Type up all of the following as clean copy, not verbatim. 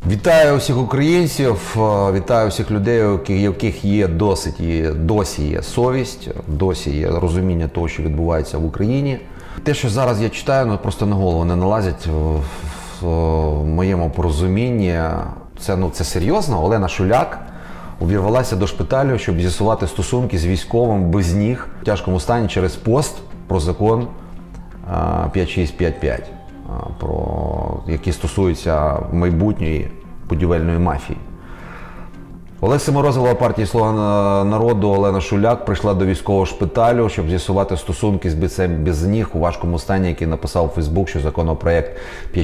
Вітаю всіх українців, вітаю всіх людей, у яких є досі є совість, досі є розуміння того, що відбувається в Україні. Те, що зараз я читаю, просто на голову не налазять в моєму порозумінні. Це серйозно. Олена Шуляк увірвалася до шпиталю, щоб з'ясувати стосунки з військовим без ніг в тяжкому стані через пост про закон 5655. Які стосуються майбутньої будівельної мафії. Олеся Морозова, партії «Слуга народу», Олена Шуляк прийшла до військового шпиталю, щоб з'ясувати стосунки з бійцем без ніг у важкому стані, який написав у Фейсбук, що законопроект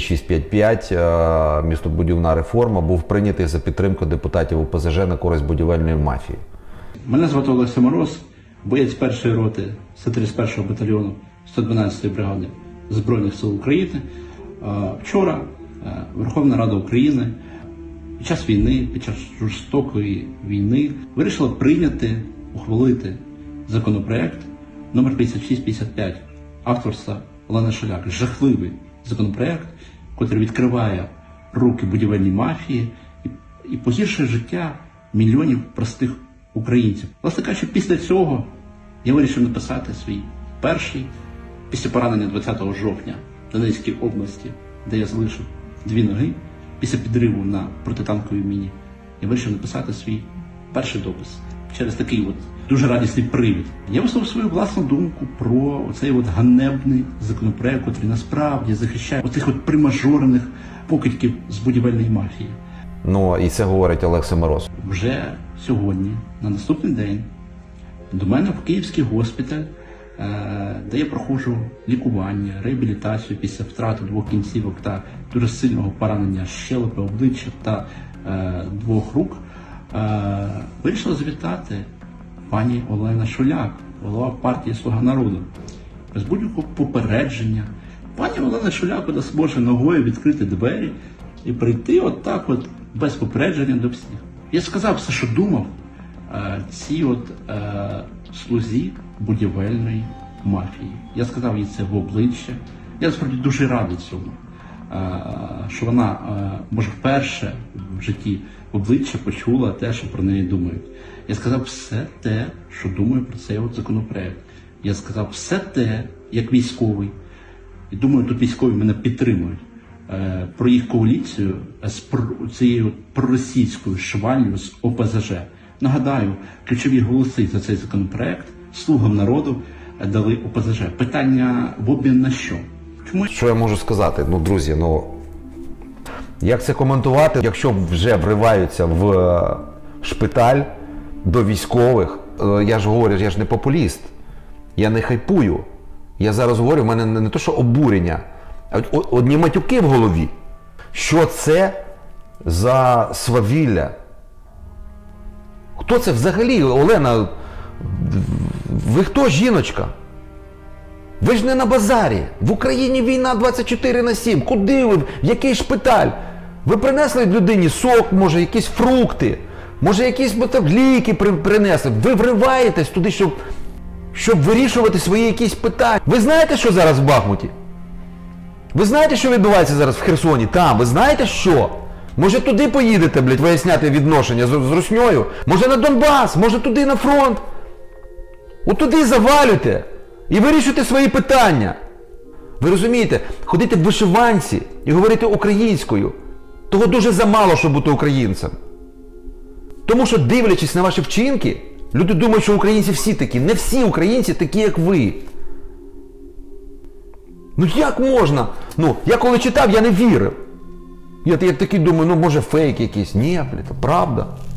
5655 «Містобудівна реформа» був прийнятий за підтримку депутатів ОПЗЖ на користь будівельної мафії. Мене звати Олеся Мороз, боєць першої роти 131-го батальйону 112-ї бригади Збройних сил України. Вчора Верховна Рада України під час війни, під час жорстокої війни вирішила ухвалити законопроект номер 5655 авторства Олени Шуляк. Жахливий законопроект, який відкриває руки будівельній мафії і погіршує життя мільйонів простих українців. Власне кажучи, після цього я вирішив написати свій перший, після поранення 20 жовтня в Донецькій області, де я залишив 2 ноги, після підриву на протитанковій міні, я вирішив написати свій перший допис через такий дуже радісний привід. Я висловив свою власну думку про оцей ганебний законопроект, який насправді захищає оцих примажорених покидьків з будівельної мафії. Ну, і це говорить Олеся Мороз. Вже сьогодні, на наступний день, до мене в Київський госпіталь, де я проходжу лікування, реабілітацію після втрати 2 кінцівок та дуже сильного поранення щелепи, обличчя та 2 рук, вирішила завітати пані Олена Шуляк, голова партії «Слуга народу». Без будь-якого попередження пані Олена Шуляк зможе ногою відкрити двері і прийти без попередження до всіх. Я сказав все, що думав цій слузі будівельної мафії. Я сказав їй це в обличчя. Я насправді дуже радий цьому, що вона, може, вперше в житті в обличчя почула те, що про неї думають. Я сказав все те, що думаю про цей законопроект. Я сказав все те, як військовий, і думаю, тут військові мене підтримують, про їх коаліцію з цією проросійською шваллю з ОПЗЖ. Нагадаю, ключові голоси за цей законопроект «Слугам народу» дали ОПЗЖ. Питання в обмін на що? Що я можу сказати? Друзі, як це коментувати, якщо вже вриваються в шпиталь до військових? Я ж говорю, я ж не популіст, я не хайпую. Я зараз говорю, в мене не то, що обурення, а одні матюки в голові. Що це за свавілля? Хто це взагалі? Олена, ви хто, жіночка? Ви ж не на базарі. В Україні війна 24/7. Куди ви? В який шпиталь? Ви принесли людині сок, може, якісь фрукти, може, якісь ліки принесли. Ви вриваєтесь туди, щоб вирішувати свої якісь питання. Ви знаєте, що зараз в Бахмуті? Ви знаєте, що відбувається зараз в Херсоні? Там, ви знаєте що? Може, туди поїдете, виясняти відношення з русньою? Може, на Донбас? Може, туди на фронт? Туди завалюйте і вирішуйте свої питання. Ви розумієте, ходити в вишиванці і говорити українською, того дуже замало, щоб бути українцем. Тому що, дивлячись на ваші вчинки, люди думають, що українці всі такі. Не всі українці такі, як ви. Як можна? Я коли читав, я не вірив. Я такий думаю, може фейк якийсь. Ні, правда.